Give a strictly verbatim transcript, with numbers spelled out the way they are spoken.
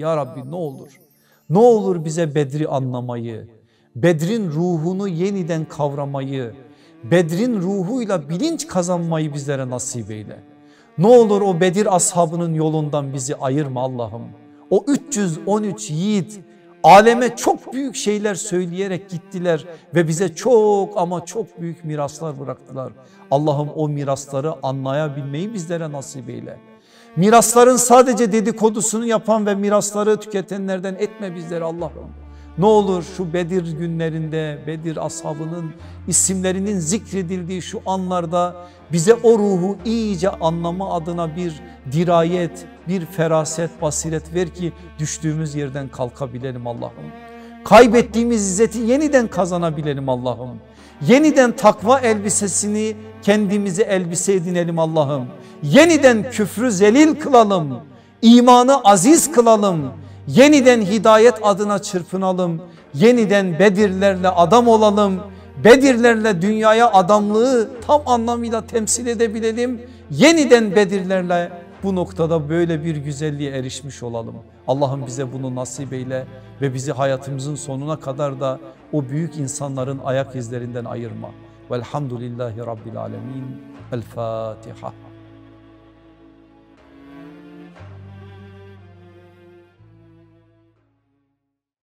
Ya Rabbi ne olur, ne olur bize Bedri anlamayı, Bedrin ruhunu yeniden kavramayı, Bedrin ruhuyla bilinç kazanmayı bizlere nasip eyle. Ne olur o Bedir ashabının yolundan bizi ayırma Allah'ım. O üç yüz on üç yiğit aleme çok büyük şeyler söyleyerek gittiler ve bize çok ama çok büyük miraslar bıraktılar. Allah'ım o mirasları anlayabilmeyi bizlere nasip eyle. Mirasların sadece dedikodusunu yapan ve mirasları tüketenlerden etme bizleri Allah'ım. Ne olur şu Bedir günlerinde Bedir ashabının isimlerinin zikredildiği şu anlarda bize o ruhu iyice anlama adına bir dirayet, bir feraset, basiret ver ki düştüğümüz yerden kalkabilelim Allah'ım. Kaybettiğimiz izzeti yeniden kazanabilelim Allah'ım. Yeniden takva elbisesini kendimize elbise edinelim Allah'ım. Yeniden küfrü zelil kılalım. İmanı aziz kılalım. Yeniden hidayet adına çırpınalım. Yeniden Bedirlerle adam olalım. Bedirlerle dünyaya adamlığı tam anlamıyla temsil edebilelim. Yeniden Bedirlerle bu noktada böyle bir güzelliğe erişmiş olalım. Allah'ım bize bunu nasip eyle ve bizi hayatımızın sonuna kadar da o büyük insanların ayak izlerinden ayırma. Velhamdülillahi Rabbil Alemin. El Fatiha.